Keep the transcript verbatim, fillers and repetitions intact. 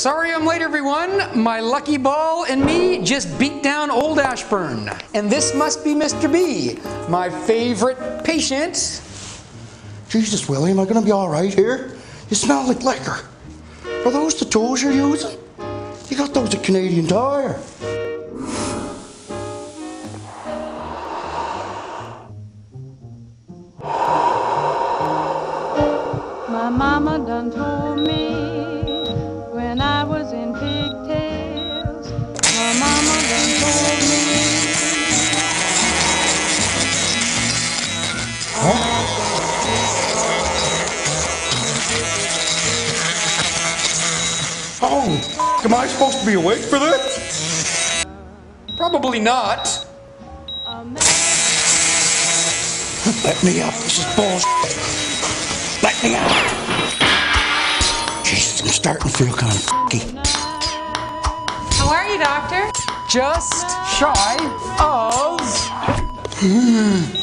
Sorry I'm late, everyone. My lucky ball and me just beat down old Ashburn. And this must be Mister B, my favorite patient. Jesus, Willie, am I going to be all right here? You smell like liquor. Are those the tools you're using? You got those at Canadian Tire. My mama done told me when I was in pigtails. My mama done told me. Huh? Oh, am I supposed to be awake for this? Probably not. Let me up, this is bullshit. Let me out. Jesus, I'm starting to feel kind of f***y. How are you, doctor? Just shy of...